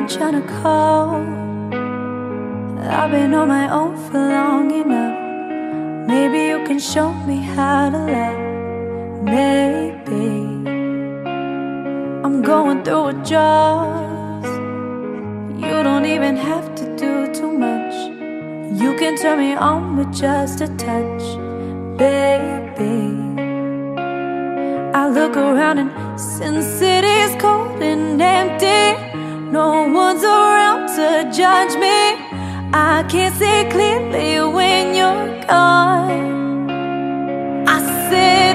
been trying to call. I've been on my own for long enough. Maybe you can show me how to love. Maybe I'm going through withdrawals. You don't even have to do too much. You can turn me on with just a touch, baby. I look around and since it is cold and empty, no one's around to judge me. I can't see clearly when you're gone. I said,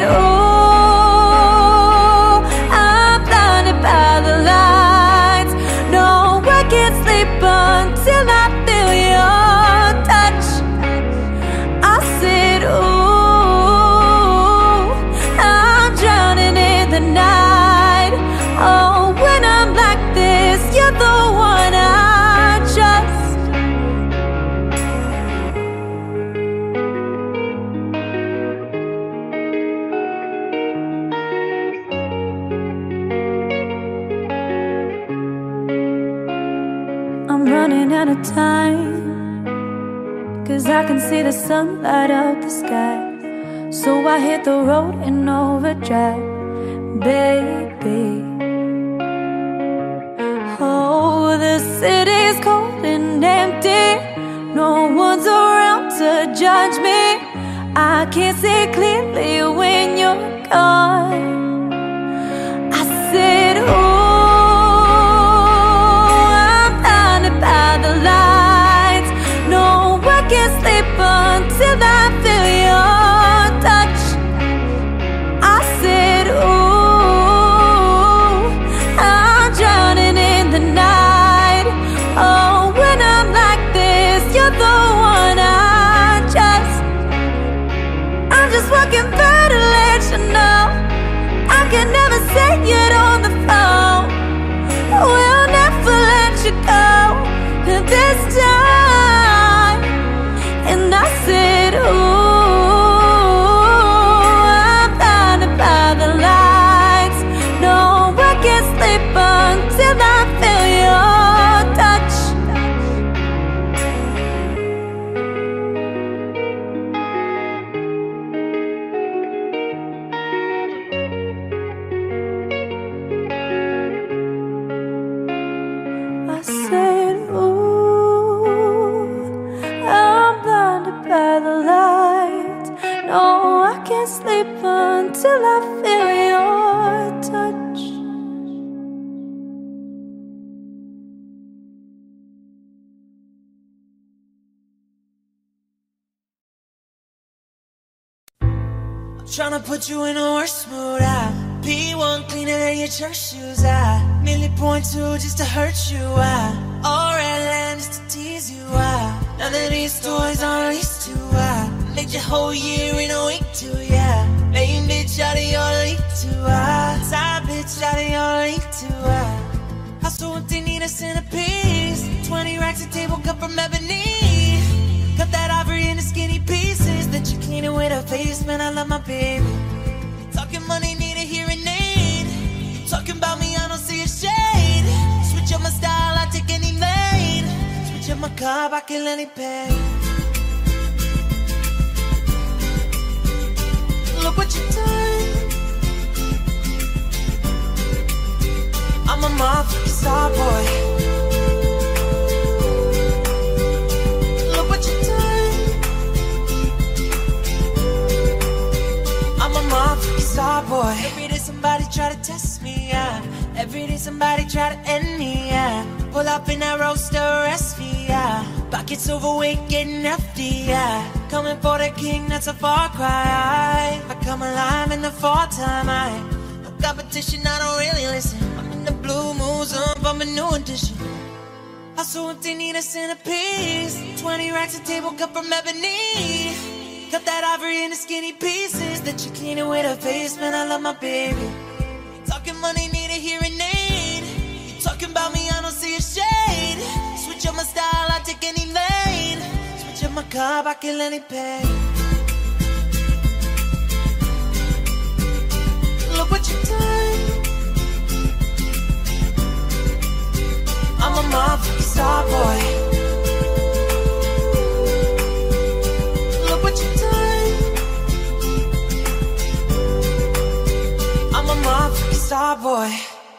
oh, I'm blinded by the lights. No, I can't sleep until I feel your touch. I said, oh, I'm drowning in the night. Oh, when I'm like this, you're the one I trust. I'm running out of time, 'cause I can see the sun light up the sky. So I hit the road in overdrive, baby. Oh, the city's cold and empty. No one's around to judge me. I can't see clearly when you're gone. I said, oh, I'm blinded by the lights. No, I can't sleep until I feel your touch. I said, oh, I'm drowning in the night. Oh, when I'm like this, you're the one I trust. I'm just walking by to let you know I can never say it on the phone. We'll never let you go this time. And I said, ooh, I'm blinded by the lights. No, I can't sleep until I feel your touch. I said, ooh, I'm blinded by the light. No, I can't sleep until I feel your touch. I'm tryna put you in a worse mood. I P1 cleaner than your church shoes. I merely point to just to hurt you. All red land just to tease you. None of these toys on lease to. Made your whole year in a week too, yeah. Main bitch out of your league too. Side bitch out of your league too. House so empty, need a centerpiece. 20 racks of table cut from ebony. Cut that ivory into skinny pieces. That you clean it with a face, man, I love my baby. Talking money, need a hearing aid. Talking about me, I don't see a shade. Switch up my style, I take any lane. Switch up my car, I kill any pain. Look what you done. I'm a motherfucking star boy. Look what you done. I'm a motherfucking star boy. Every day somebody try to test me, yeah. Every day somebody try to end me, yeah. Pull up in that roadster, arrest me, yeah. Pockets overweight, getting hefty, yeah. Coming for the king, that's a far cry. I come alive in the fall time. No competition, I don't really listen. I'm in the blue moons up, I'm a new edition. I so empty, need a centerpiece. 20 racks of table cut from ebony. Cut that ivory into skinny pieces. That you clean it with a face, man, I love my baby. Talking money, need a hearing aid. You talking about me, I don't see a shade. Switch up my style, I take any lane. Switch up my car, I kill any pain. Look what you done. I'm a motherfucking star boy. Look what you done. I'm a motherfucking star boy.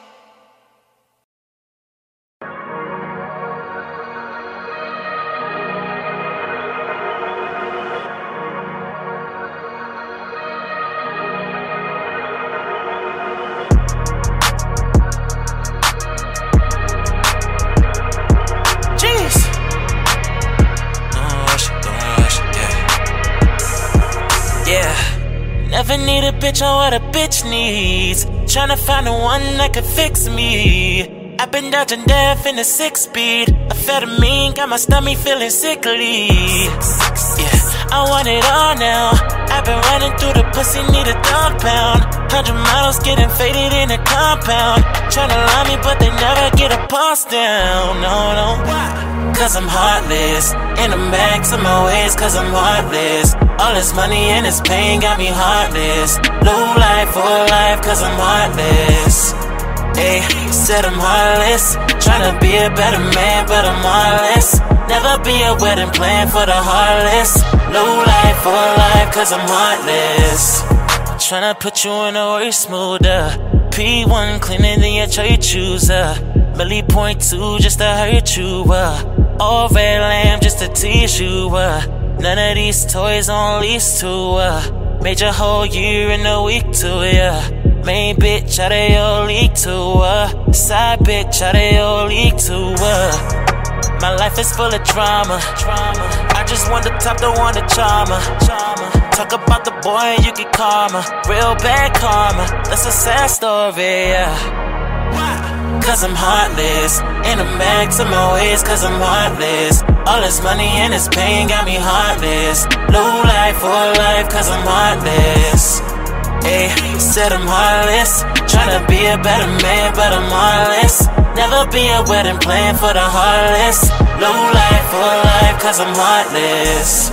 Never need a bitch on what a bitch needs. Tryna find the one that could fix me. I've been dodging death in a 6-speed. Amphetamine got my stomach feeling sickly. Yeah, I want it all now. I've been running through the pussy, need a compound. 100 models getting faded in a compound. Tryna lie me, but they never get a pulse down. No, no. Cause I'm heartless. In the max of my ways, cause I'm heartless. All this money and this pain got me heartless. Low life, full life, cause I'm heartless. Ayy, said I'm heartless. Tryna be a better man, but I'm heartless. Never be a wedding plan for the heartless. Low life, full life, cause I'm heartless. Tryna put you in a way smoother. P1 cleaner than your trade chooser. Millie .2 just to hurt you. All red lamb just to tease you. None of these toys on lease to made your whole year in a week to main bitch, how they all leak to side bitch, how they all leak to My life is full of drama. I just want the top, don't want the charmer. Talk about the boy and you get karma. Real bad karma, that's a sad story, yeah. Cause I'm heartless. In the max of my ways, cause I'm heartless. All this money and this pain got me heartless. Low life, full life, cause I'm heartless. Ayy, said I'm heartless. Tryna be a better man, but I'm heartless. Never be a wedding plan for the heartless. Low life, full life, cause I'm heartless.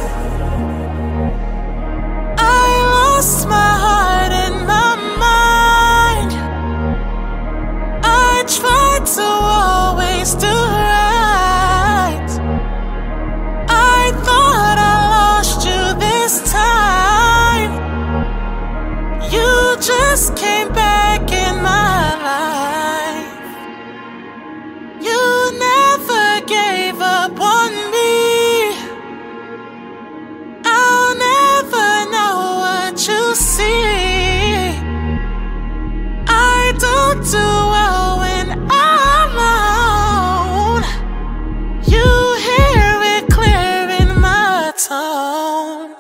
I lost my heart and my mind. I tried to always do right. I thought I lost you this time. You just came back in my life. You never gave up on me. I'll never know what you see. I don't do well when I'm alone. You hear it clear in my tone.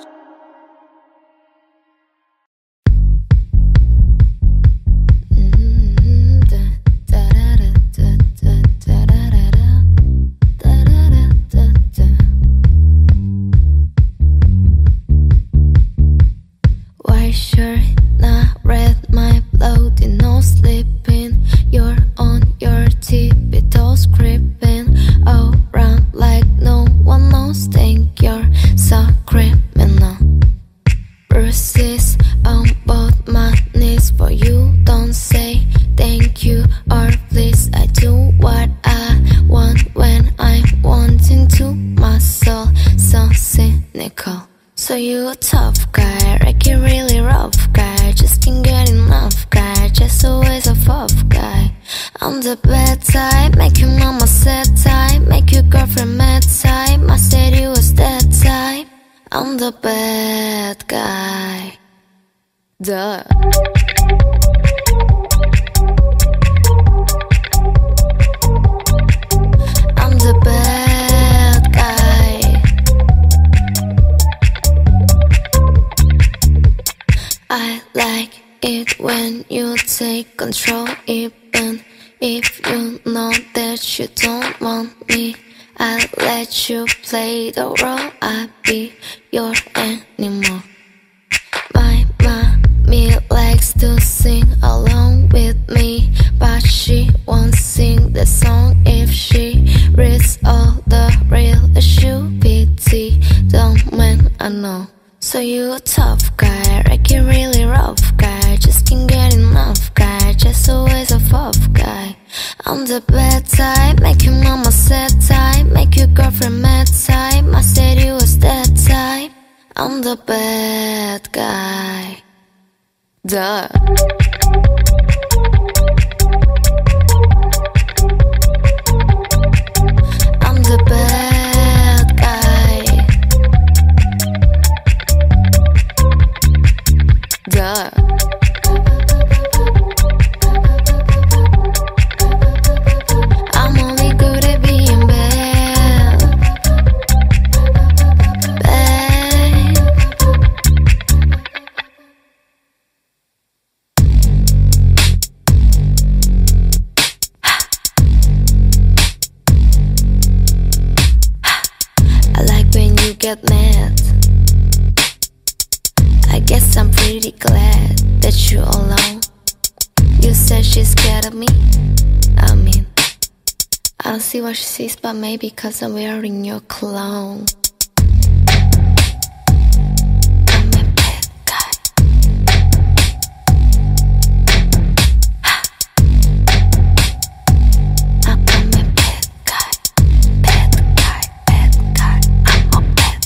White shirt, not red, my bloody nose sleeping. You're on your tippy toes creeping around like no one knows. Think you're so criminal. Bruises on both my knees for you. Don't say thank you or please. I do what I want when I'm wanting to. My soul so cynical. So you a tough guy, like you really rough guy. Just can't get enough guy, just always a tough guy. I'm the bad type, make your mama sad type, make your girlfriend mad type. I said you was that type. I'm the bad guy. Duh. I'm the bad guy. I like it when you take control, even if you know that you don't want me. I'll let you play the role, I'll be your animal. My mommy likes to sing along with me, but she won't sing the song if she reads all the real stupidity. Don't man, I know. So you a tough guy, like you really rough guy. Just can't get enough guy, just always a tough guy. I'm the bad type, make your mama sad type, make your girlfriend mad type. I said you was that type. I'm the bad guy. Duh. I'm the bad guy. Duh. I'm only good at being bad. Bad. I like when you get mad. I guess I'm pretty glad that you're alone. You said she's scared of me. I mean, I don't see what she sees, but maybe 'cause I'm wearing your cologne. I'm a bad guy. I'm a bad guy. Bad guy, bad guy. I'm a bad.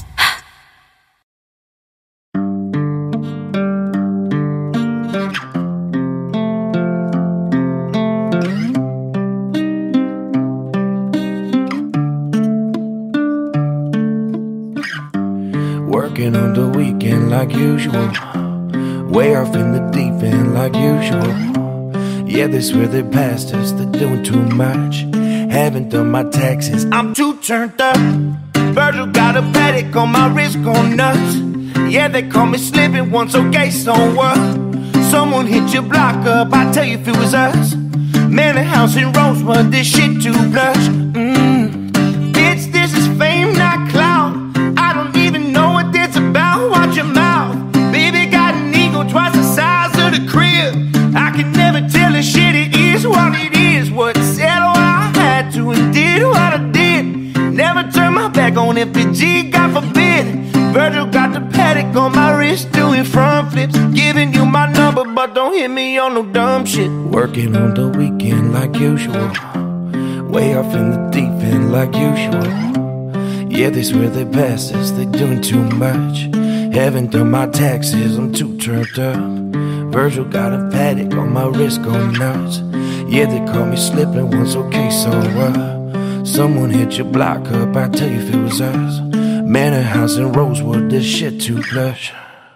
Working on the weekend like usual, way off in the deep end like usual. Yeah, they swear they passed us, they're doing too much. Haven't done my taxes, I'm too turned up. Virgil got a paddock on my wrist, going nuts. Yeah, they call me slipping once, okay, so what? Someone hit your block up, I tell you if it was us. Man, a house in Rosewood, this shit too blush. Bitch, this is fame, not clout. I don't even know what it's about, watch your mouth. Baby got an ego twice the size of the crib. I can never tell the shit, it is what it is. What said what I had to and did what I did. Never turn my back on FPG, God forbid. Virgil got the paddock on my wrist, doing front flips. Giving you my number, but don't hit me on no dumb shit. Working on the weekend like usual, way off in the deep end like usual. Yeah, they swear they passed us, they doing too much. Haven't done my taxes, I'm too turned up. Virgil got a paddock on my wrist, going nuts. Yeah, they call me slipping once, okay, so someone hit your block up, I tell you if it was us. Man, a house in Rosewood, this shit too plush.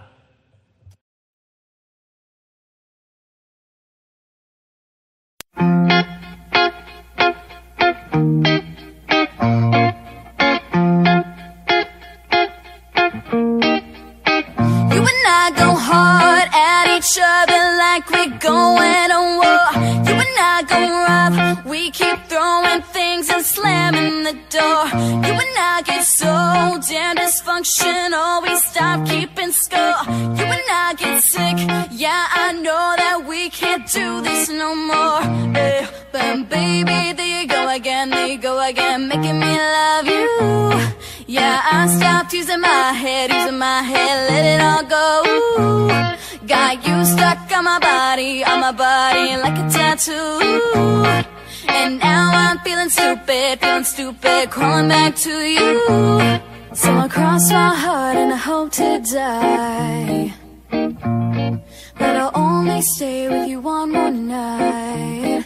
You and I go hard at each other like we're going to war. You and I go rough, we keep throwing things and slamming the door. You and I get so damn dysfunctional, we stop keeping score. You and I get sick, yeah, I know that we can't do this no more. But baby, there you go again, making me love you. Yeah, I stopped using my head, let it all go. Got you stuck on my body like a tattoo. And now I'm feeling stupid, crawling back to you. So I cross my heart and I hope to die, but I'll only stay with you one more night.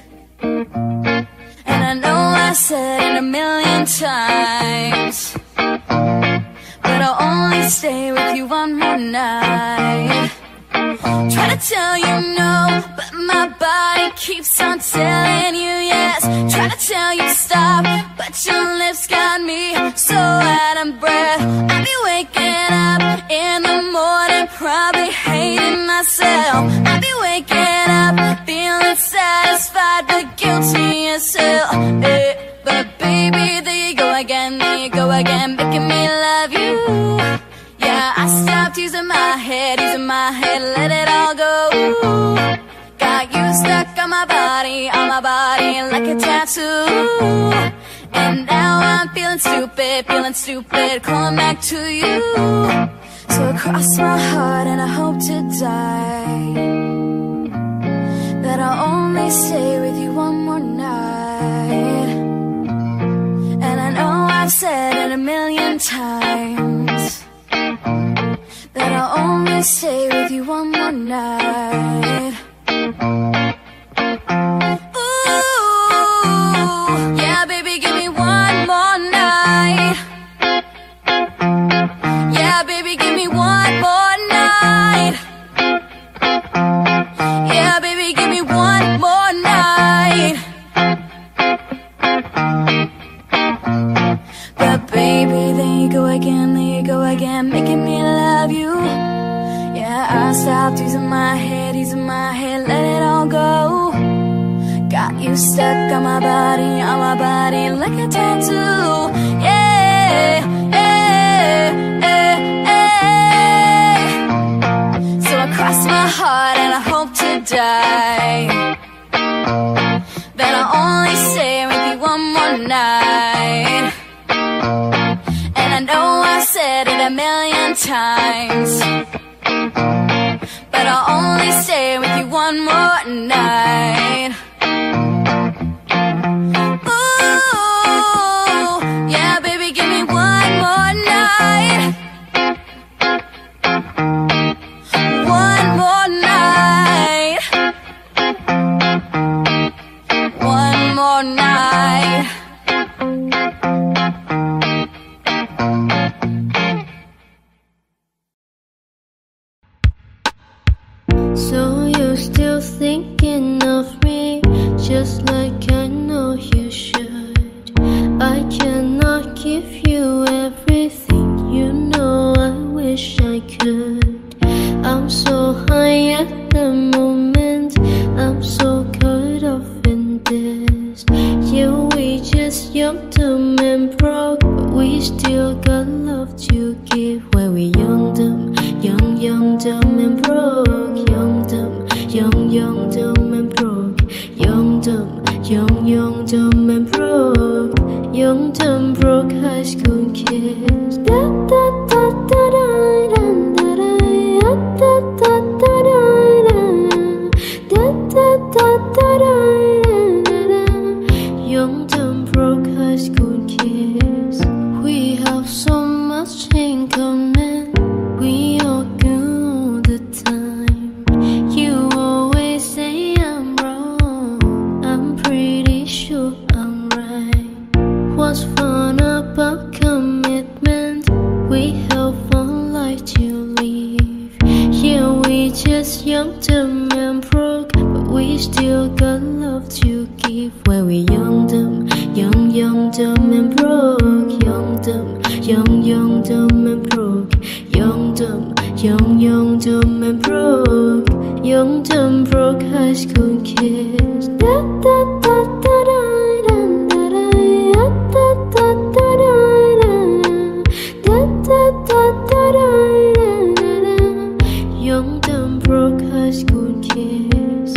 And I know I said it a million times, but I'll only stay with you one more night. Try to tell you no, but my body keeps on telling you yes. Try to tell you stop, but your lips got me so out of breath. I'll be waking up in the morning, probably hating myself. I'll be waking up feeling satisfied but guilty as hell. But baby, there you go again, making me love you. Yeah, I stopped using my head, let it all go. Got you stuck on my body like a tattoo. And now I'm feeling stupid, calling back to you. So I cross my heart and I hope to die, but I'll only stay with you one more night. said it a million times that I'll only stay with you one more night. Ooh, yeah, baby, give me one more night. Yeah, baby, give me one more night. Yeah, baby, give me one more night. But baby, there you go again, making me love you. Yeah, I stopped using my head, let it all go. Got you stuck on my body, like a tattoo. Yeah, yeah, yeah, yeah. So I cross my heart and I hope to die that I'll only stay with you one more night. And I know I said it a million times, but I'll only stay with you one more night. Ooh, yeah, baby, give me one more night. One more night. One more night. So you're still thinking of me, just like I know you should. I cannot give you everything, you know I wish I could. I'm so high at the moment, I'm so caught up in this. Yeah, we just young, dumb and broke, but we still got love to give. When we young, dumb, young, dumb and broke. Young, dumb and broke. Young, dumb and broke. Young, dumb, broke high school kids. Da da da da da da da da da da da da da da da. Young, dumb, broke high school kids. We have so much in common. We argue all the time. You always say I'm wrong, I'm pretty sure I'm right. What's fun about commitment? We have one life to live. Yeah, we just young, dumb and broke, but we still got love to give. When we young, dumb and broke. Young, dumb and broke. Young, dumb and broke. Young, dumb, broke high school kids. Da da da da da da da da da da da da da da. Young, dumb, broke high school kids.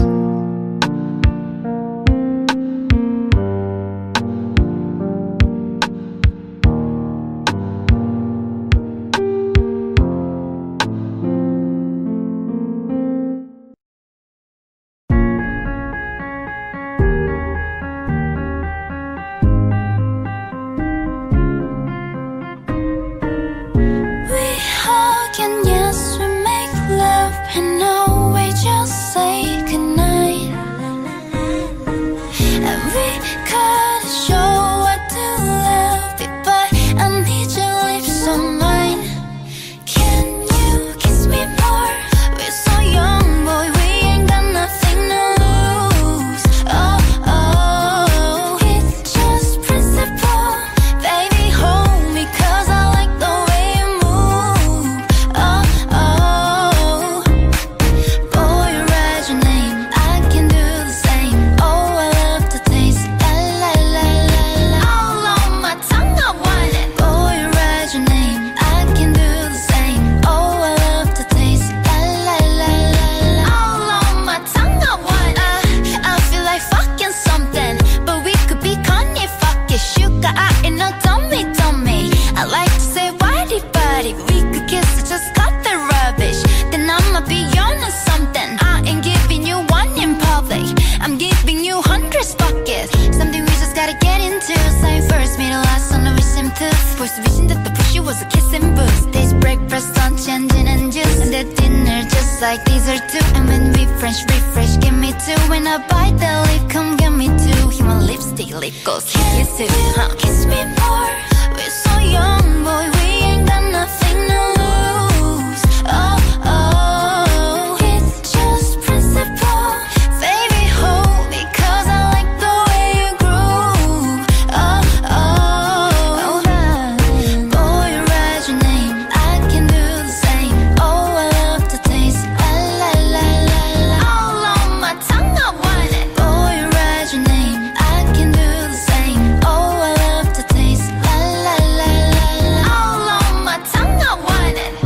벌써 미친듯 push you was a kiss and boost. This breakfast, lunch and gin and juice, and that dinner just like dessert too. And when we refresh, give me two. When I bite the lip, come get me two. He want lipstick, lip gloss, kiss you too. Kiss me more, we're so young, boy, we ain't got nothing to lose. Oh, oh, it's just principle. Baby, hold me, cause I like the way you groove. Oh, oh, boy, write your name, I can do the same. Oh, I love the taste, la la la la la. All on my tongue, I want it. Boy, write your name, I can do the same. Oh, I love the taste, la la la la la. All on my tongue, I want it.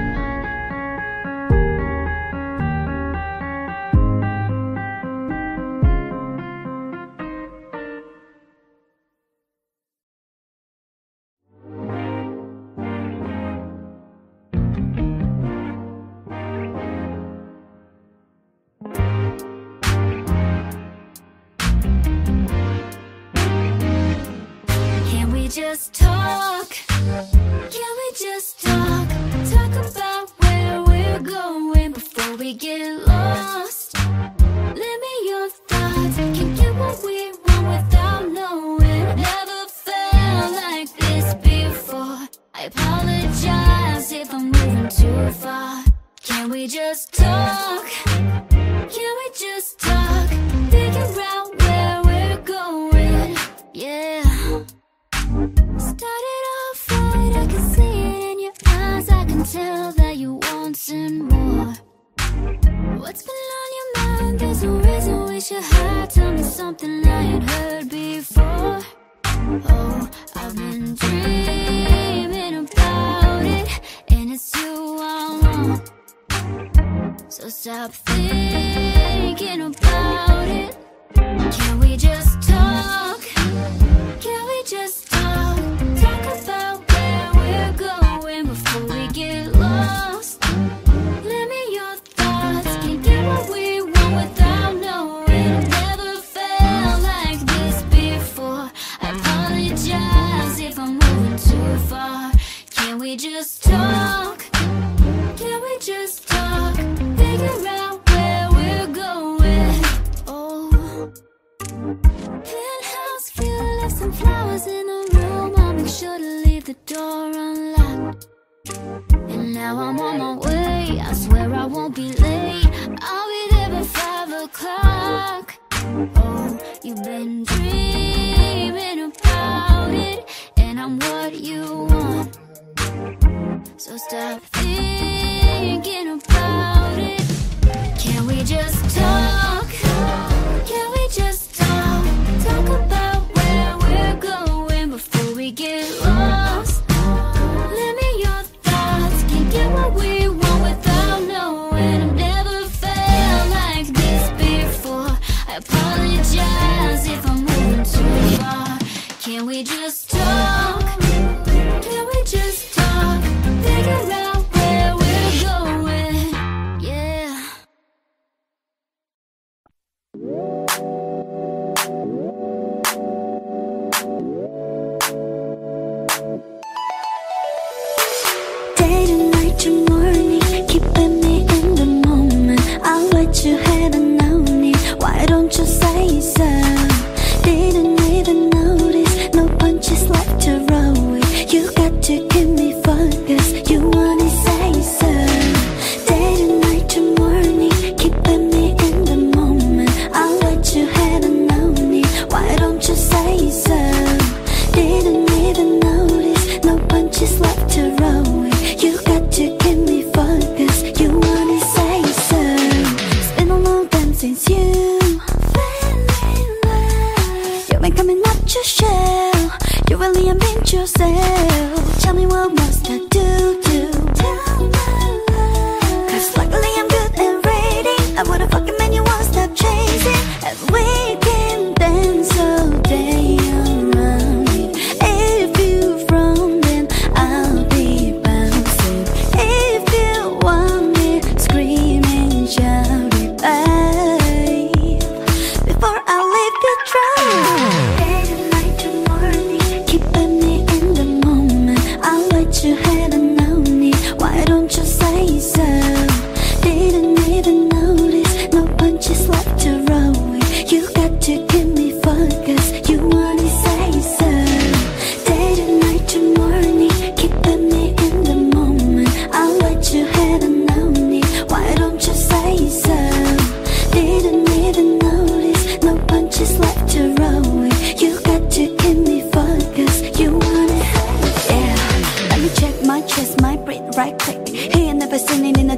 Can we just talk? Can we just talk? Talk about where we're going before we get lost. Let me your thoughts. Can get what we want without knowing. Never felt like this before. I apologize if I'm moving too far. Can we just talk? Can we just talk? Figure out where we're going. Yeah. Started off right, I can see it in your eyes. I can tell that you want some more. What's been on your mind? There's no reason we should hide. Tell me something I ain't heard before. Oh, I've been dreaming about it, and it's you I want. So stop thinking about it. Can we just talk? Can we just talk? Talk about where we're going before we get lost. Let me your thoughts. Can't get what we want without knowing. Never felt like this before. I apologize if I'm moving too far. Can we just talk? Can we just talk? Figure out where we're going. Oh, penthouse view, left some flowers in the room. I'll make sure to leave the door unlocked. And now I'm on my way, I swear I won't be late. I'll be there by 5 o'clock. Oh, you've been dreaming about it, and I'm what you want. So stop thinking about it. Can we just talk? Can we just talk? Talk about where we're going before we get lost. Let me your thoughts. Can't get what we want without knowing. I've never felt like this before. I apologize if I'm moving too far. Can we just talk? Can we just talk? Figure out where we're going. Yeah. Day to night to morning, keeping me in the moment. I'll let you have known it. Why don't you say so? Didn't even notice, no punches left to roll with. You got to keep me focused. You wanna say so? Day to night to morning, keeping me in the moment. I'll let you have known it. Why don't you say so? Didn't even notice, no punches left to roll with. You got to keep me focused. You wanna say so? It's been a long time since you fell in love.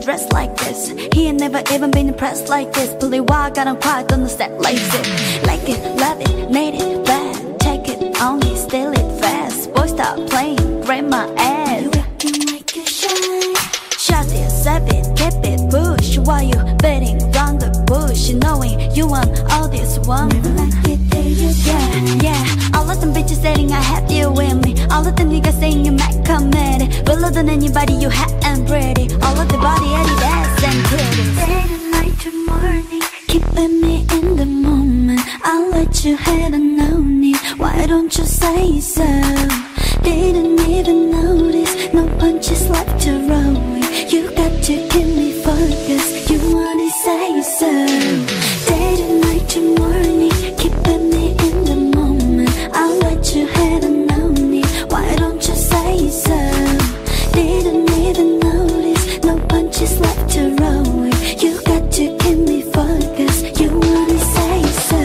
dressed like this. He ain't never even been impressed like this. Believe why I got him quiet on the set like this. Like it, love it, need it, bad. Take it on me, steal it fast. Boy, stop playing, grab my ass. You acting like a shy. Shot it, save it, keep it, push. Why you betting round the bush? Knowing you want all this one. Never like it, yeah. All of them bitches saying I have you with me. All of them niggas saying you mad committed. Realer than anybody you had and pretty. All of the body, Adidas and titties. Day to night to morning, keeping me in the moment. I'll let you have no need. Why don't you say so? Didn't even notice. No punches left to roll with. You got to give me focus. You wanna say so? Day to night to morning, keeping me in the moment. I'll let you have no need. Why don't you say so? Didn't even notice. No punches left to roll with. You got to give me focus. You wanna say so?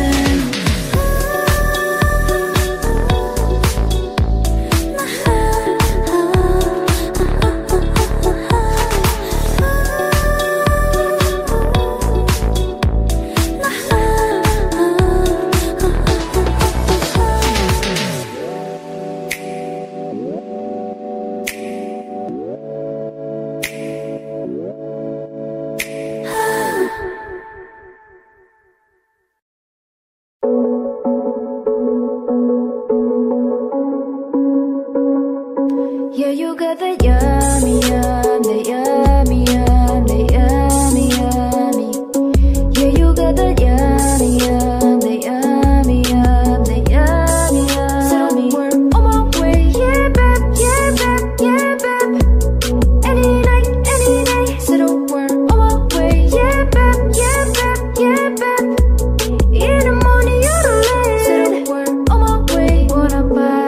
Yeah, you got the yummy, yum, the yummy, yum, the yummy, yummy. Yeah, you got the yummy, yum, the yummy, yum, the yummy, yummy. So we're on my way, yeah, babe, yeah, babe, yeah, babe. Any night, any day. So we're on my way, yeah, babe, yeah, babe, yeah, babe. In the morning, you're the late. So we're on my way. Wanna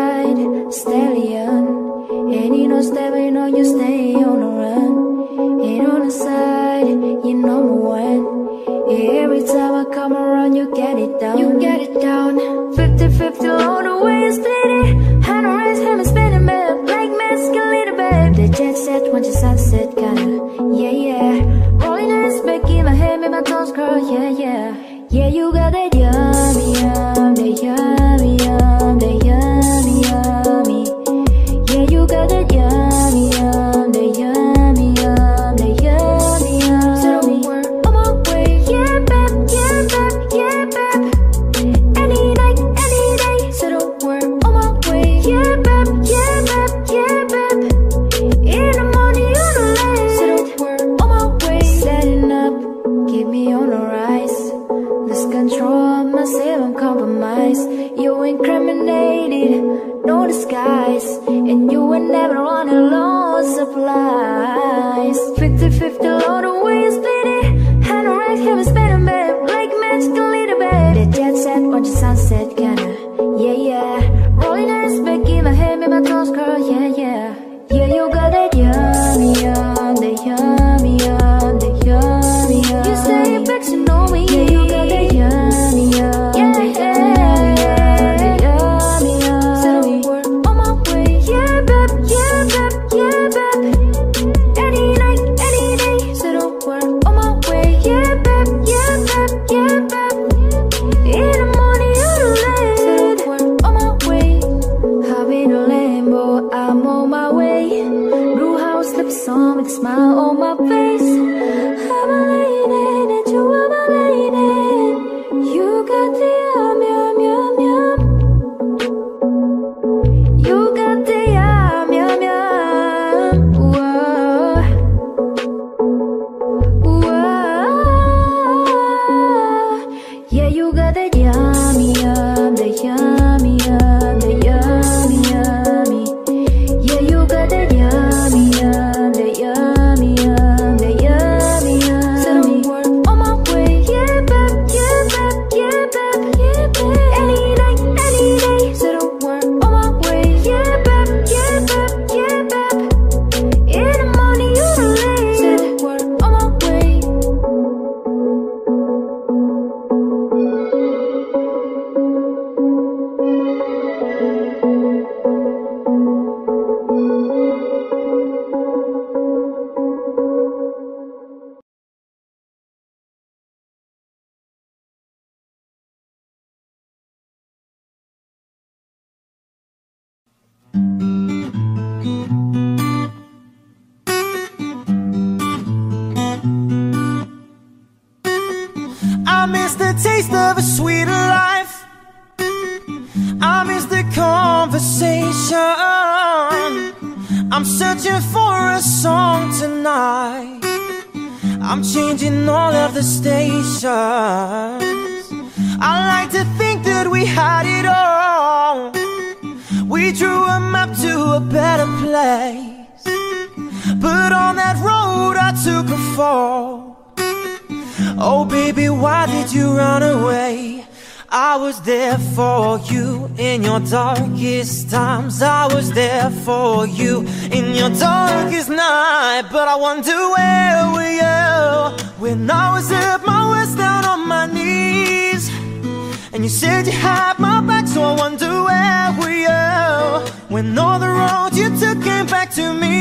bite stallion. And you know, stay, you know, you stay on the run. And on the side, you number one. Every time I come around, you get it down. You get it down. 50-50 all the way, you split it. Hand on raise, him and spinning, babe. Like mescalina, babe. The jet set, watch the sunset, kinda. Yeah, yeah. Rolling ass back in my head, make my toes curl, yeah, yeah. Yeah, you got that yummy, yum, the yummy, yum, the yummy, yummy. Yeah, you got that yummy, yum, the yummy, yum, the yummy, yum. So we're on my way, yeah, babe, yeah, babe, yeah, babe. Any night, any day. So we're on my way, yeah, babe, yeah, babe, yeah, babe. In the morning, you're the late. So we're on my way, setting up, keep me on the rise. Lose control of myself and compromise. You incriminated, no disguise. And you ain't never on a low supplies. 50-50 all the way, you split it. Hand on raise, him and spinning, babe. Like magical little babe. The jet set, watch the sunset, kinda. Yeah, yeah. Rolling ass back in my head, make my toes curl, yeah, yeah. Yeah, you got that yummy, yum, the yummy, yum, the yummy, yum. You say it back, you know me. Yeah, you got that yummy, yum, yeah, the yummy, yummy, yum. So we're on my way, yeah, babe, yeah, babe, yeah, babe. Any night, any day. So we're on my way, yeah, babe, yeah, babe, yeah, babe. In the morning, you're the late. So we're on my way. Having a Lambo, I'm on my way. Blue house lips on with a smile on my face. I'm a lady, and you are my lady. You got the yum, yum, yum, yum. You got the yum, yum, yum. Whoa. Whoa. Yeah, you got the yummy, yum, the yummy, yum, the yummy, yummy. Yeah, you got the yummy, yum, the yummy, yum, the yummy, yum. So of a sweeter life. I miss the conversation. I'm searching for a song tonight. I'm changing all of the stations. I like to think that we had it all. We drew a map to a better place, but on that road I took a fall. Oh baby, why did you run away? I was there for you in your darkest times. I was there for you in your darkest night. But I wonder where were you when I was at my worst, down on my knees, and you said you had my back. So I wonder where were you when all the road you took came back to me.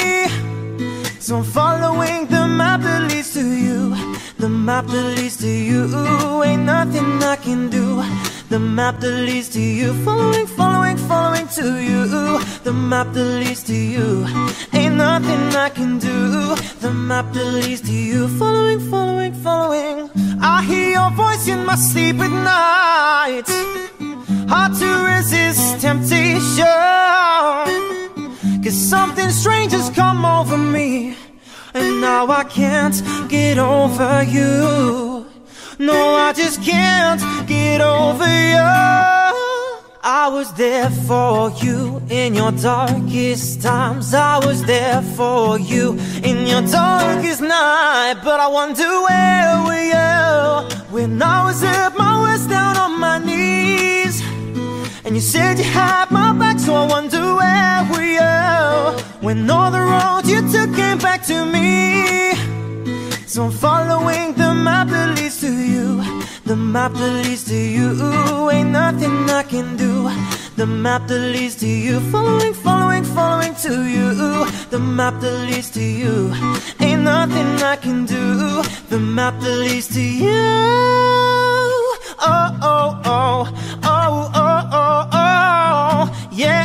So I'm following the map that leads to you. The map that leads to you. Ain't nothing I can do. The map that leads to you. Following, following, following to you. The map that leads to you. Ain't nothing I can do. The map that leads to you. Following, following, following. I hear your voice in my sleep at night. Hard to resist temptation, 'cause something strange has come over me, and now I can't get over you. No, I just can't get over you. I was there for you in your darkest times. I was there for you in your darkest night. But I wonder where were you when I was at my worst, down on my knees, and you said you had my back. So I wonder where were you when all the road you took came back to me. So I'm following the map that leads to you. The map that leads to you. Ain't nothing I can do. The map that leads to you. Following, following, following to you. The map that leads to you. Ain't nothing I can do. The map that leads to you. Oh, oh, oh. Oh, oh, oh, oh. Yeah.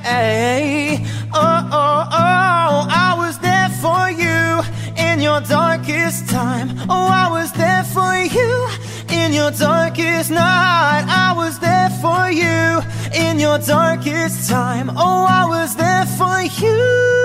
Oh, oh, oh. I was there for you in your darkest time. Oh, I was there for you in your darkest night. I was there for you in your darkest time. Oh, I was there for you.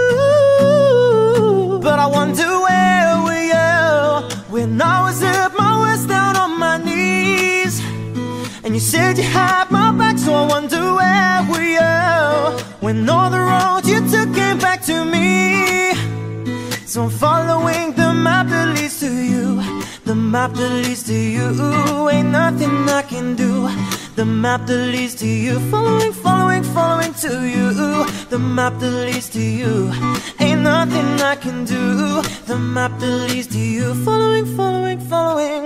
But I wonder where were you when I was at my worst, down on my knees, and you said you had my back. So I wonder where were you when all the road you took came back to me. So I'm following the map that leads to you. The map that leads to you. Ain't nothing I can do. The map that leads to you. Following, following, following to you. The map that leads to you. Ain't nothing I can do. The map that leads to you. Following, following, following.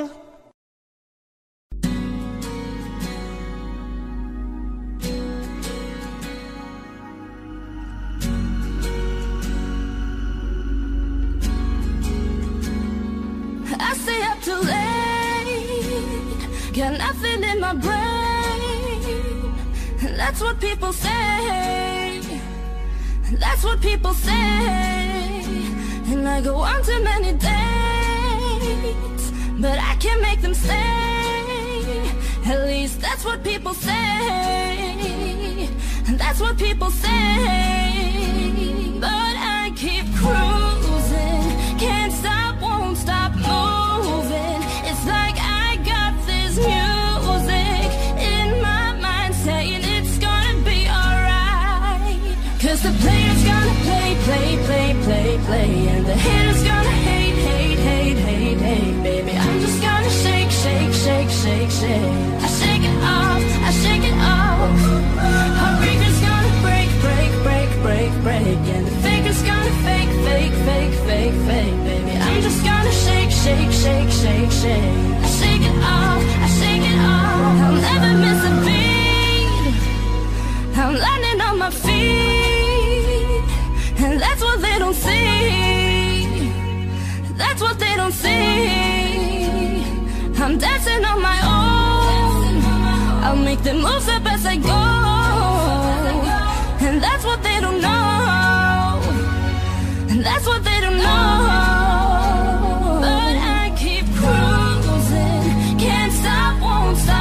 I stay up too late, got nothing in my brain. That's what people say. That's what people say. And I go on too many dates, but I can't make them stay. At least that's what people say. That's what people say. But I keep cruising, can't stop, won't stop moving. It's like I got this music in my mind saying it's gonna be alright. 'Cause the player's gonna play, play, play, play, play, and the haters gonna hate, hate, hate, hate, hate. Baby, I'm just gonna shake, shake, shake, shake, shake. I shake it off, I shake it off. Heartbreaker's gonna break, break, break, break, break, and the faker's gonna fake, fake, fake, fake, fake. Baby, I'm just gonna shake, shake, shake, shake, shake. I shake it off, I shake it off. I'll never miss a beat. I'm landing on my feet, and that's what they don't see. That's what they don't see. I'm dancing on my own. I'll make the moves up as I go, and that's what they don't know. And that's what they don't know. But I keep cruising, can't stop, won't stop.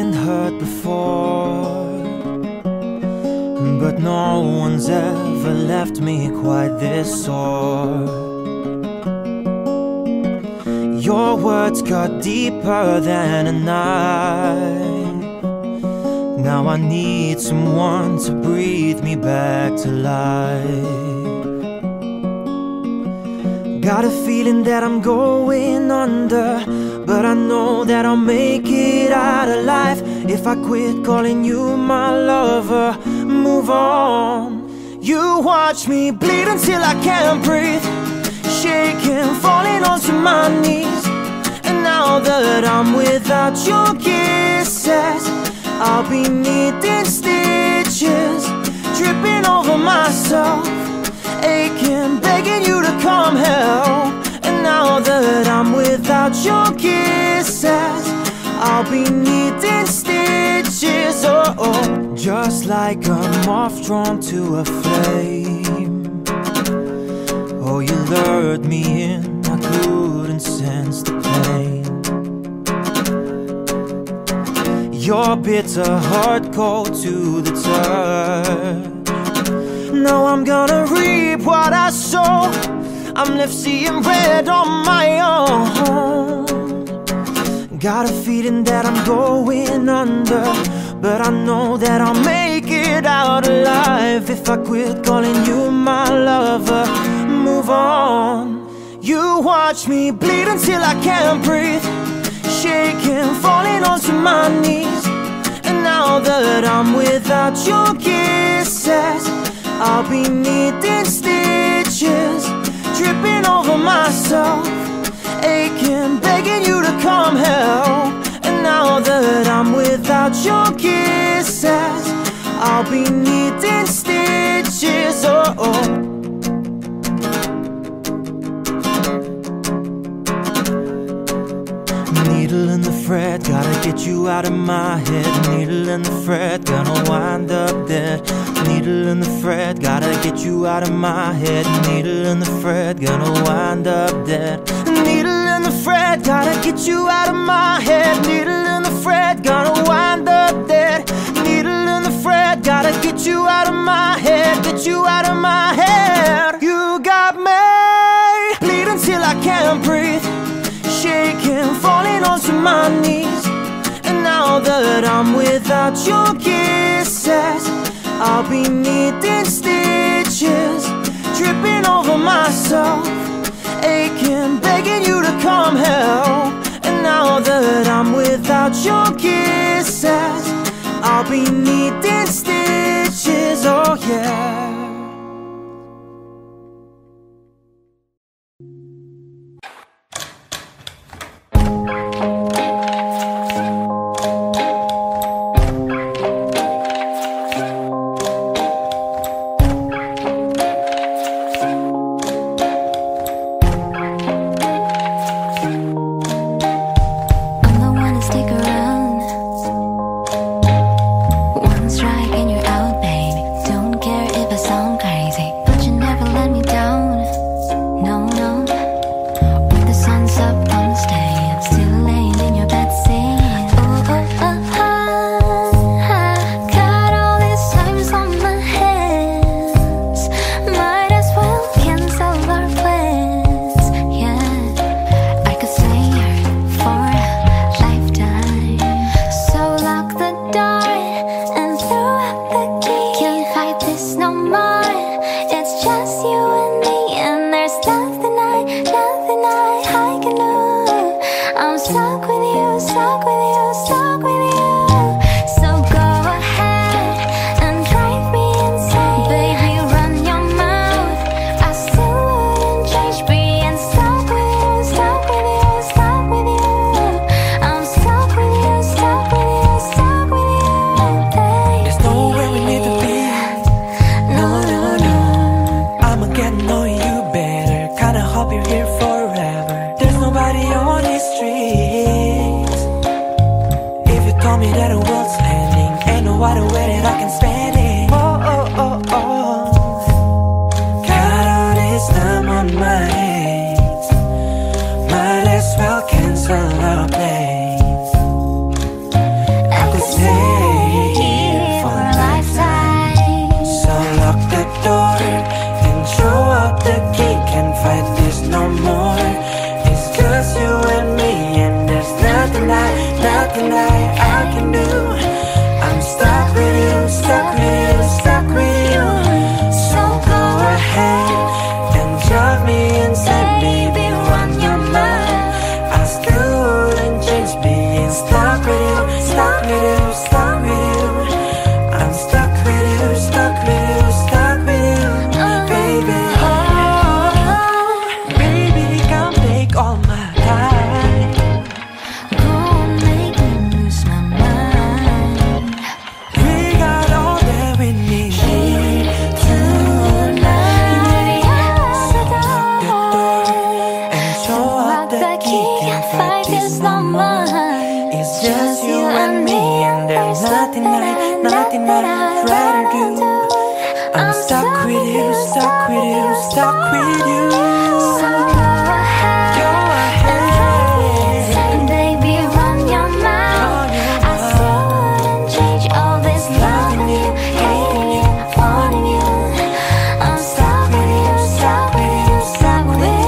been hurt before, but no one's ever left me quite this sore. Your words cut deeper than a knife. Now I need someone to breathe me back to life. Got a feeling that I'm going under, but I know that I'll make it out alive if I quit calling you my lover. Move on. You watch me bleed until I can't breathe, shaking, falling onto my knees. And now that I'm without your kisses, I'll be needing stitches, tripping over myself, aching, begging you to come help. And now that I'm without your kisses, I'll be needing stitches. Oh, oh. Just like a moth drawn to a flame. Oh, you lured me in, I couldn't sense the pain. Your bitter heart cold to the touch. Now I'm gonna reap what I sow. I'm left seeing red on my own. Got a feeling that I'm going under, but I know that I'll make it out alive if I quit calling you my lover. Move on. You watch me bleed until I can't breathe, shaking, falling onto my knees. And now that I'm without your kisses, I'll be needing stitches, tripping over myself, aching, begging you to come help. And now that I'm without your kisses, I'll be needing stitches. Oh, oh. Needle in the thread, gotta get you out of my head. Needle in the thread, gonna wind up dead. Needle in the thread, gotta get you out of my head. Needle in the thread, gonna wind up dead. Needle in the thread, gotta get you out of my head. Needle in the thread, gonna wind up dead. Needle in the thread, gotta get you out of my head. Get you out of my head. You got me bleed until I can't breathe, shaking, falling onto my knees. And now that I'm without your kisses, I'll be needing stitches, tripping over myself, aching, begging you to come help. And now that I'm without your kisses, I'll be needing stitches. Oh yeah. nothing I'd rather do. I'm stuck with you, stuck with you, stuck with you. So go ahead and baby run your mouth. I still wouldn't change all this loving you, hating you, wanting you. I'm stuck with you, stuck with you, stuck with you.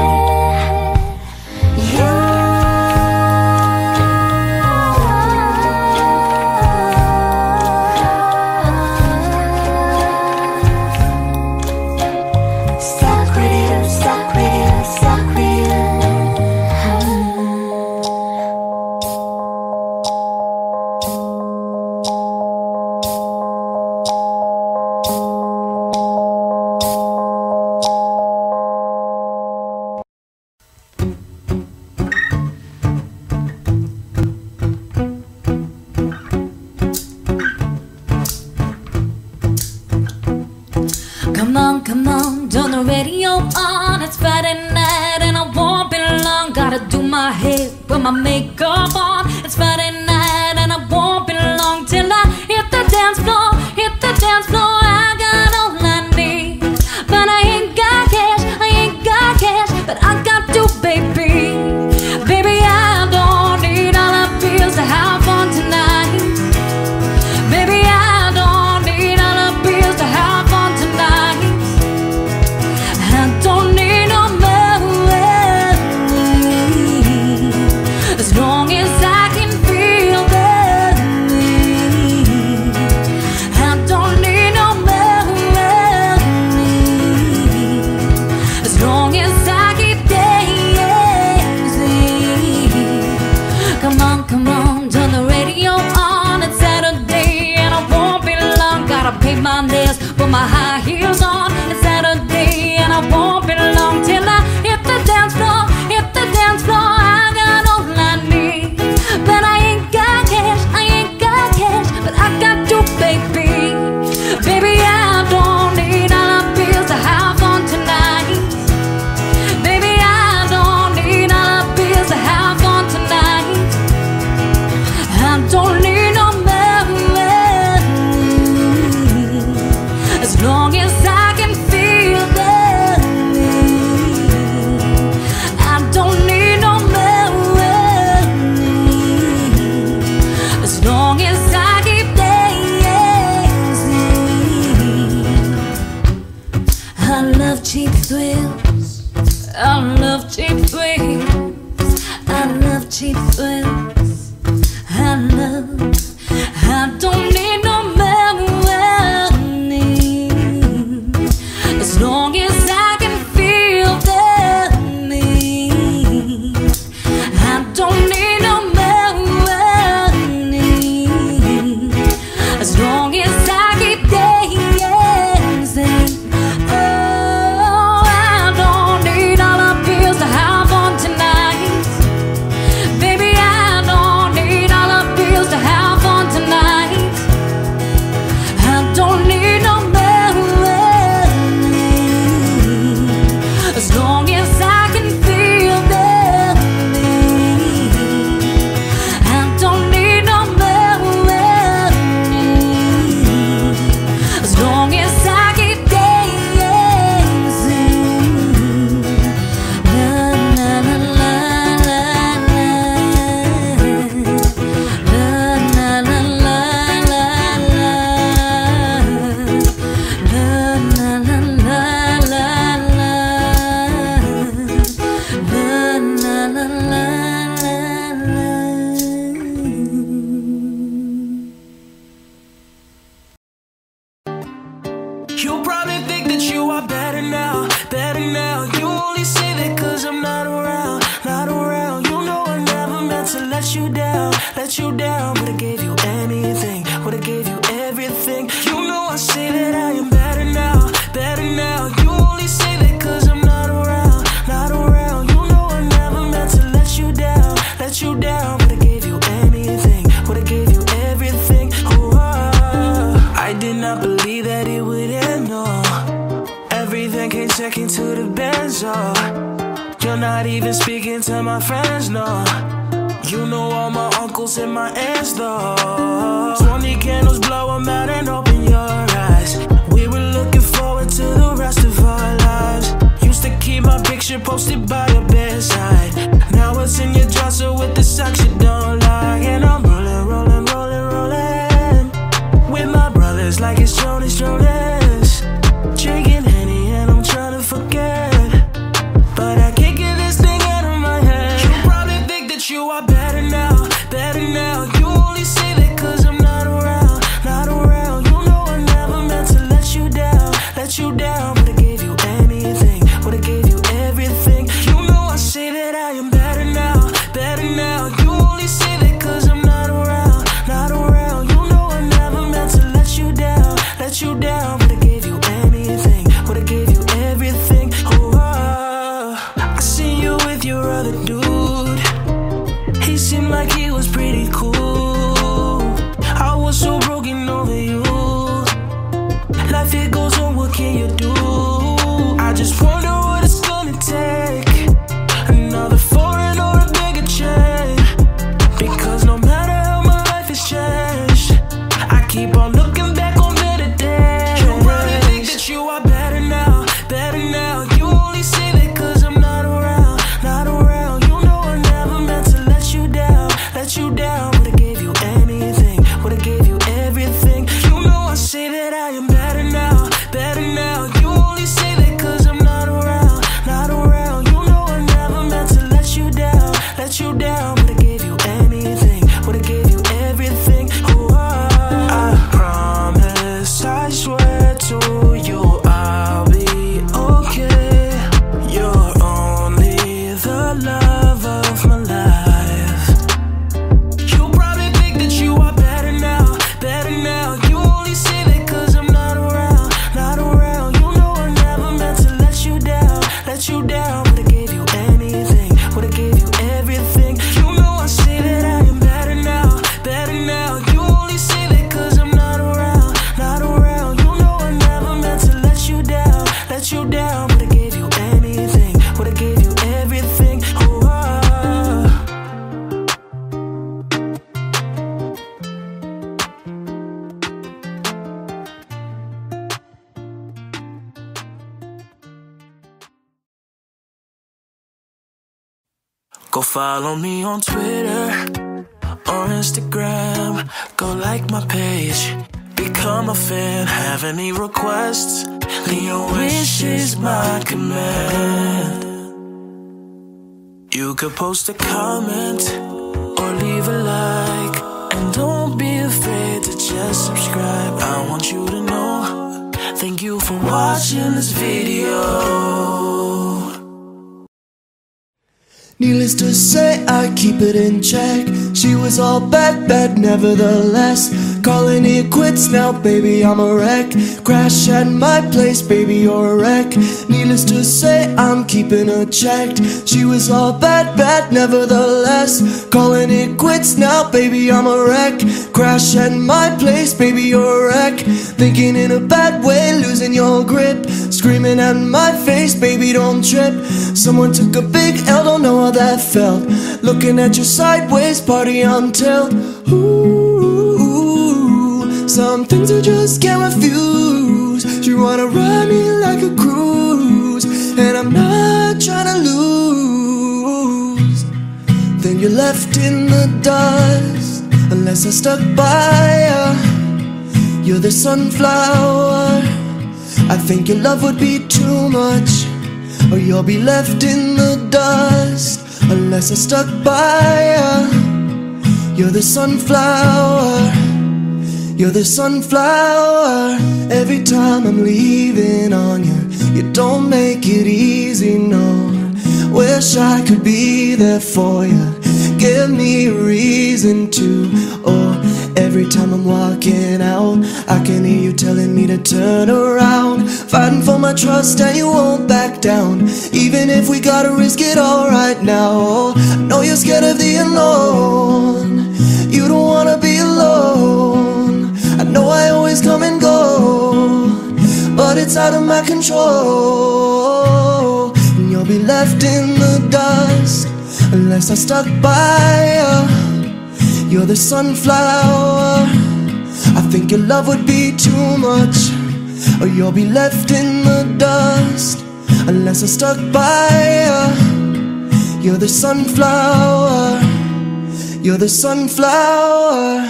Come on, turn the radio on. It's Friday night and I won't be long. Gotta do my hair, put my makeup on. It's Friday night and I won't be long till I hit the dance floor, hit the dance floor. I got all I need, but I ain't got cash, I ain't got cash, but I got you, baby. Baby, I don't need all the bills to have fun tonight. Baby, I don't need all the bills to have fun tonight. I don't need no money, as long as I can feel the need. I don't need no money, as long as I keep dancing. Come on, turn the radio on. It's Saturday and I won't be long. Gotta paint my nails, put my high heels on. It's Saturday and I won't be long till I hit the dance floor, hit the dance floor. I got all I need, but I ain't got cash, I ain't got cash, but I got you, baby. Baby, I don't need all the bills to have fun tonight. Baby, I don't need all the bills to have fun tonight. I don't need no money, as long as I can feel the need. I don't need no money, as long as I keep dancing. I love cheap thrills, I love cheap thrills, I love cheap thrills. I don't need no money, as long as I can feel the need. I don't need no money, as long as I keep dancing. Oh, I don't need all the bills to have fun tonight. Baby, I don't need all the bills to have fun tonight. I don't need no money, as long as I can feel the need. I don't need no money, as long as I keep dancing. La la la la la la la la la You probably think that you are better now, better now. You only say that cause I'm not around, not around. You know I never meant to let you down, let you down. Would've gave you anything, would've gave you everything. You know I say that I am better now, better now. You only say that cause I'm not around, not around. You know I never meant to let you down, let you down. Would've gave you anything, would've gave you everything. Oh, I did not believe that it would end, no. Everything came second to the Benz, oh. You're not even speaking to my friends, no. You know all my uncles and my aunts, though. 20 posted by your bedside. Now it's in your dresser with the socks you don't like. And I'm rolling, rolling, rolling, rolling with my brothers like it's Jonas Jonas. Drinking Henny and I'm trying to forget, but I can't get this thing out of my head. You probably think that you are better now, better now. You only say that cause I'm not around, not around. You know I never meant to let you down, let you down. But I gave you anything, but I gave you everything. You know I say that I am better now, better now. You only say that cause I'm not around, not around. You know I never meant to let you down, let you down. But I gave you anything, but I gave you everything. Oh, I see you with your other dude. He seemed like he was pretty cool. I was so broken over you. Life it goes on, what can you do? I just wonder what it's gonna take. Another foreign or a bigger change. Because no matter how my life has changed, I keep on looking back on better days. You probably think that you are better now, better now. You only say that cause I'm not around, not around. You know I never meant to let you down, let you down. But I gave you anything, but I gave you everything. You know I say that I am better now, better now. You only say that cause I'm not around, not around. You know I never meant to let you down, let you down. But I gave you anything, but I gave you everything. Oh, I promise, I swear to you I'll be okay. You're only the love of my life. You probably think that you are better now, better now. You only say that cause I'm not around, not around. You know I never meant to let you down, let you down. But I gave you anything, but I gave you everything. You know I say that I am better now, better now. You only say that cause I'm not around, not around. You know I never meant to let you down, let you down. But I gave you anything, but I gave you everything. Oh, go follow me on Twitter or Instagram. Go like my page, become a fan. Have any requests? Leave your wish is my command. You could post a comment or leave a like, and don't be afraid to just subscribe. I want you to know, thank you for watching this video. Needless to say, I keep it in check. She was all bad, bad nevertheless. Calling it quits now, baby, I'm a wreck. Crash at my place, baby, you're a wreck. Needless to say, I'm keeping her checked. She was all bad, bad nevertheless. Calling it quits now, baby, I'm a wreck. Crash at my place, baby, you're a wreck. Thinking in a bad way, losing your grip. Screaming at my face, baby, don't trip. Someone took a big L, don't know how that felt. Looking at you sideways, party on tilt. Ooh, some things I just can't refuse. You wanna ride me like a cruise, and I'm not trying to lose. Then you're left in the dust, unless I stuck by ya. You're the sunflower. I think your love would be too much, or you'll be left in the dust, unless I stuck by ya. You're the sunflower. You're the sunflower. Every time I'm leaving on you, you don't make it easy, no. Wish I could be there for you. Give me a reason to. Oh, every time I'm walking out, I can hear you telling me to turn around. Fighting for my trust and you won't back down, even if we gotta risk it all right now. Oh, I know you're scared of the unknown. You don't wanna be alone. I know I always come and go, but it's out of my control. And you'll be left in the dust, unless I stuck by ya. You're the sunflower. I think your love would be too much, or you'll be left in the dust, unless I'm stuck by you. You're the sunflower, you're the sunflower.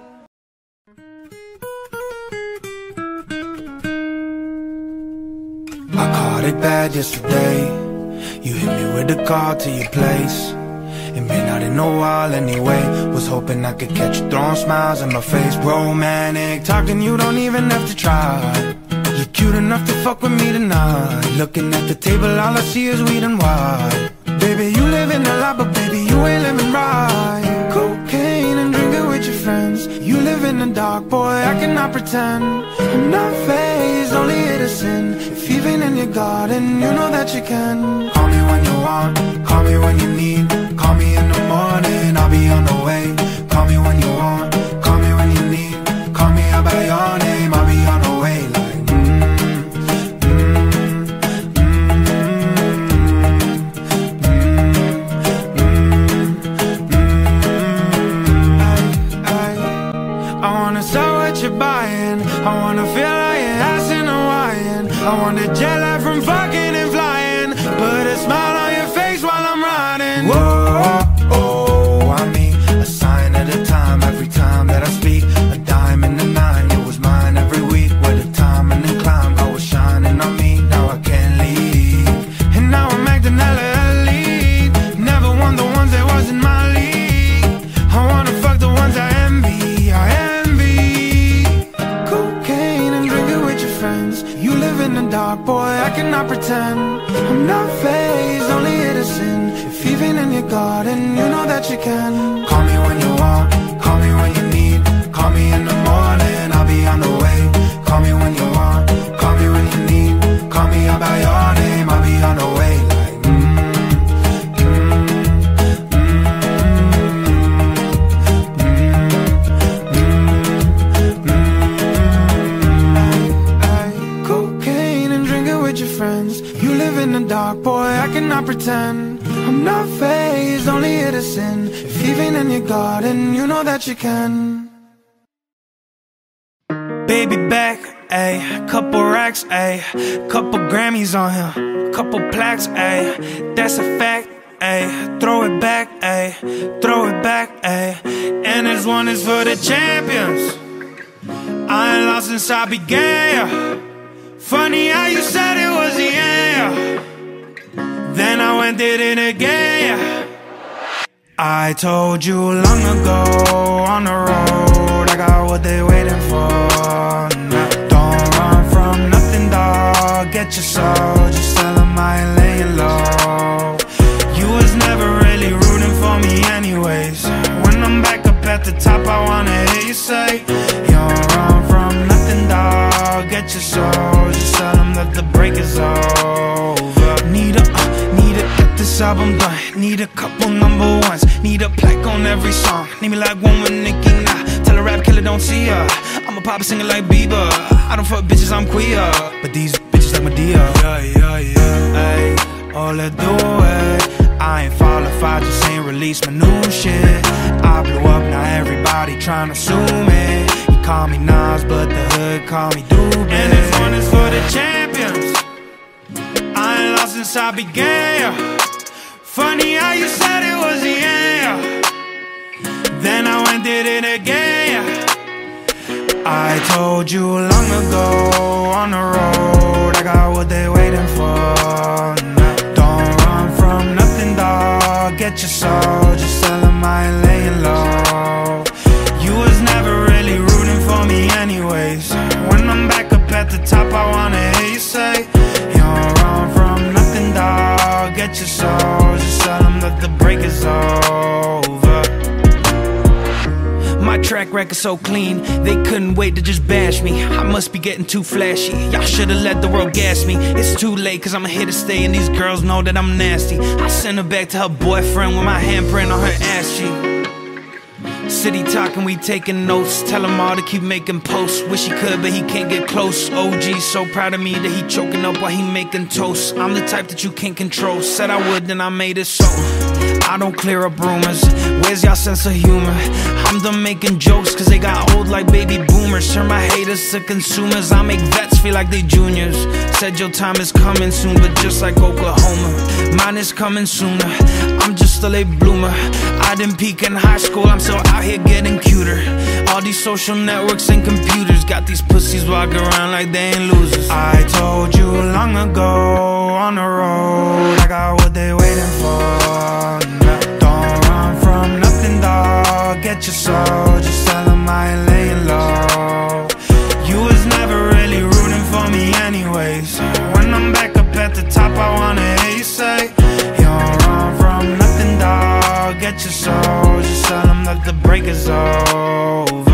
I caught it bad yesterday. You hit me with a call to your place. Ain't been out in a while anyway. Was hoping I could catch you throwing smiles in my face. Romantic talking, you don't even have to try. You're cute enough to fuck with me tonight. Looking at the table, all I see is weed and wine. Baby, you living a lot, but baby, you ain't living right. Cocaine and drinking with your friends. You live in the dark, boy, I cannot pretend. I'm not fazed, only innocent. If even in your garden, you know that you can. Call me when you want, call me when you need. Call me in the morning, I'll be on the way. Call me when you want, call me when you need. Call me out by your name, I'll be on the way. Like, I wanna sell what you're buying. I wanna feel like your ass in Hawaiian. I want the jet lag from fucking and flying. Put a smile on your face while I'm riding. Whoa, oh, I mean a sign at a time. Every time that I speak, a dime and a nine. It was mine every week. With a time and a climb, I was shining on me. Now I can't leave, and now I'm acting hella elite. Never won the ones that wasn't my league. I wanna fuck the ones I envy. I envy cocaine and drinking with your friends. You live in the dark, boy, I cannot pretend. I'm not fazed, only innocent. If even in your garden, you know that you can. Call me when you want, call me when you need. Call me in the morning, I'll be on the way. Call me when you want, call me when you need. Call me out by your name, I'll be on the way. Like, cocaine and drinking with your friends. You live in the dark, boy, I cannot pretend. I'm not fazed, only innocent. If even in your garden, you know that you can. Baby back, ayy, couple racks, ayy, couple Grammys on him, couple plaques, ayy, that's a fact, ayy, throw it back, ayy, throw it back, ayy, and this one is for the champions. I ain't lost since I began. Funny how you said it was the end. Then I went did it again. I told you long ago on the road, I got what they waiting for. Don't run from nothing, dog. Get your soul, just tell them I ain't laying low. You was never really rooting for me anyways. When I'm back up at the top, I wanna hear you say, you don't run from nothing, dog. Get your soul, just tell them that the break is over. Need a get this album done. Need a couple number ones. Need a plaque on every song. Need me like one with Nicki now. Tell a rap killer don't see her. I'm a pop singer like Bieber. I don't fuck bitches, I'm queer. But these bitches like Madea. Yeah. Ay, all I do it. I ain't fall if I just ain't release my new shit. I blew up, now everybody tryna sue me. You call me Nas, but the hood call me Doobie. And this one is for the champions. I ain't lost since I began. Funny how you said it was the end. Then I went did it again. I told you long ago on the road, I got what they waiting for. Don't run from nothing, dog. Get your soul, just tell them I ain't laying low. You was never really rooting for me anyways. When I'm back up at the top, I wanna hear you say, you don't run from nothing, dog. Get your soul, just tell them that the break is over. My track record so clean, they couldn't wait to just bash me. I must be getting too flashy. Y'all should've let the world gas me. It's too late, cause I'm here to stay, and these girls know that I'm nasty. I send her back to her boyfriend with my handprint on her ass cheek. City talking, we taking notes. Tell him all to keep making posts. Wish he could, but he can't get close. OG so proud of me that he choking up while he making toast. I'm the type that you can't control. Said I would, then I made it so. I don't clear up rumors. Where's y'all sense of humor? I'm done making jokes, cause they got old like baby boomers. consumers. Turn my haters to consumers. I make vets feel like they juniors. Said your time is coming soon, but just like Oklahoma, mine is coming sooner. I'm just a late bloomer. I didn't peak in high school, I'm still out here getting cuter. All these social networks and computers got these pussies walking around like they ain't losers. I told you long ago, on the road, I got what they waiting for. Don't run from nothing, dog. Get your soul, just tell them I ain't laying low. You was never really rooting for me anyways. When I'm back up at the top, I wanna hear you say, you don't run from nothing, dog. Get your soul, just tell them that the break is over.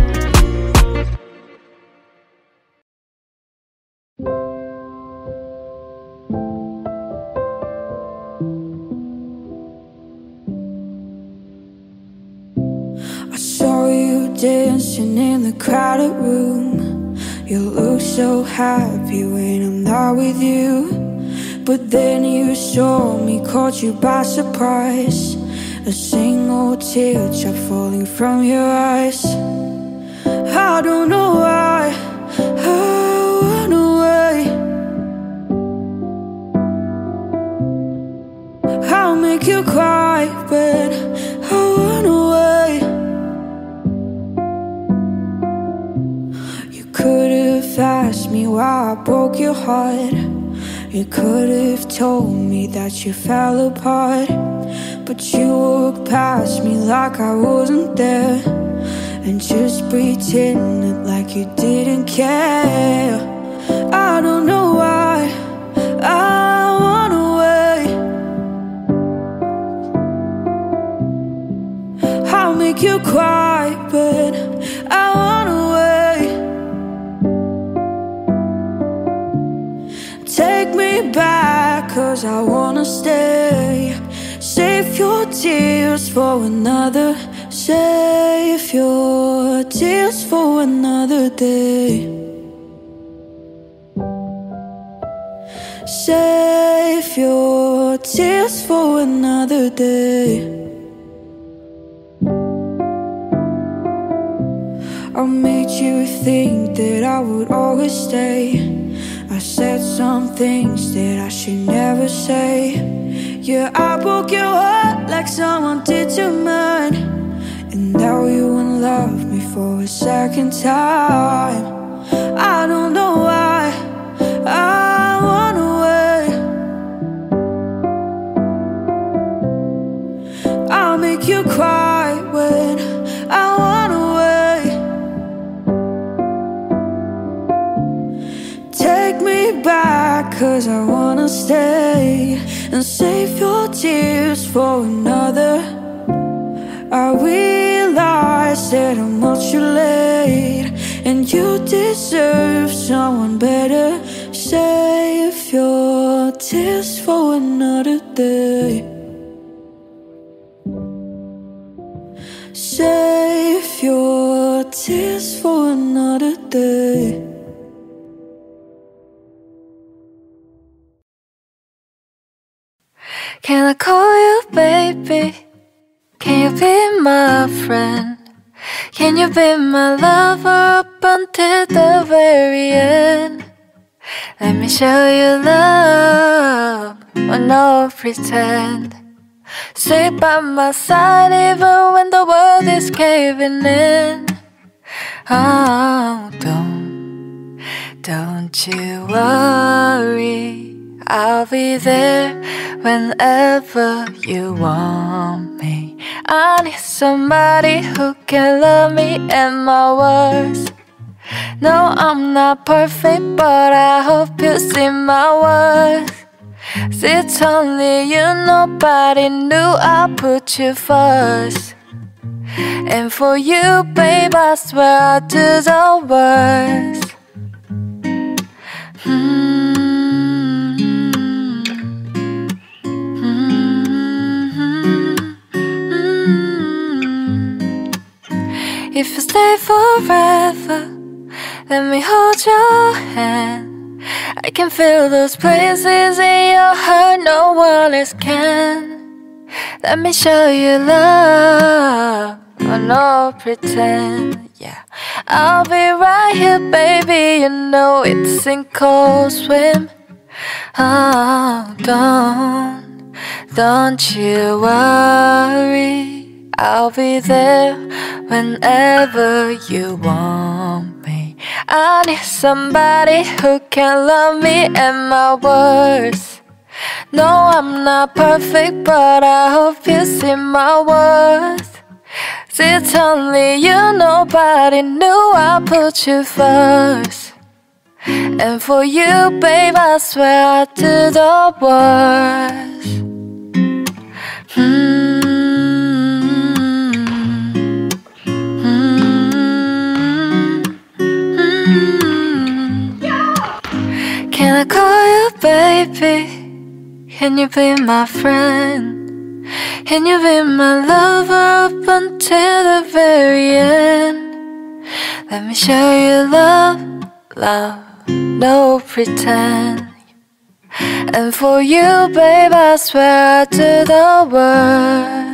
I saw you dancing in the crowded room. You look so happy when I'm not with you. But then you saw me, caught you by surprise. A single teardrop falling from your eyes. I don't know why I run away. I'll make you cry, but I run away. You could have asked me why I broke your heart. You could have told me that you fell apart. But you walked past me like I wasn't there, and just pretended like you didn't care. I don't know why I run away. I'll make you cry, but I run away. Take me back, 'cause I wanna stay. Save your tears for another. Save your tears for another day. Save your tears for another day. I made you think that I would always stay. I said some things that I should never say. Yeah, I broke your heart like someone did to mine. And now you won't love me for a second time. I don't know why I run away. I'll make you cry when I run away. Take me back, 'cause I wanna stay. And save your tears for another. I realize that I'm much too late, and you deserve someone better. Save your tears for another day. Save your tears for another day. Can I call you baby? Can you be my friend? Can you be my lover up until the very end? Let me show you love, but no pretend. Stay by my side even when the world is caving in. Oh, don't you worry, I'll be there whenever you want me. I need somebody who can love me and my worst. No, I'm not perfect, but I hope you see my worth. It's only you, nobody knew I put you first. And for you, babe, I swear I'll do the worst. If you stay forever, let me hold your hand. I can feel those places in your heart no one else can. Let me show you love, oh no pretend. yeah. I'll be right here, baby. You know it's sink or swim. Oh, don't you worry. I'll be there whenever you want me. I need somebody who can love me at my worst. No, I'm not perfect, but I hope you see my worth. 'Cause it's only you, nobody knew I put you first. And for you, babe, I swear I do the worst. Can I call you baby? Can you be my friend? Can you be my lover up until the very end? Let me show you love, love, no pretend. And for you, babe, I swear I do the worst.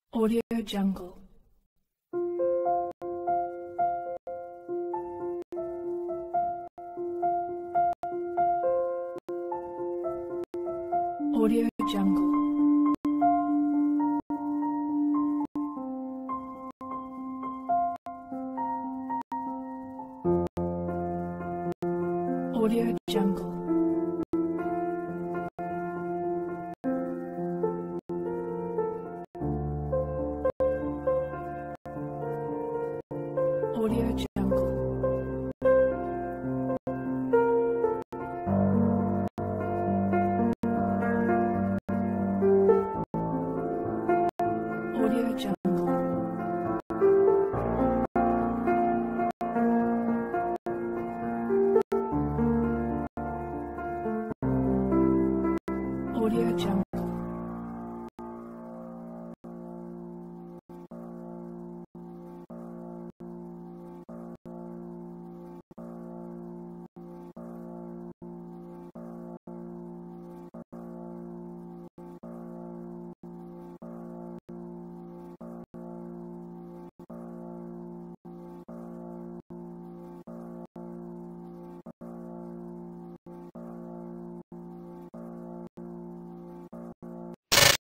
Audio Jungle. Audio Jungle. Audio Jungle. Audio Jungle. Audio Jungle. Audio Jungle.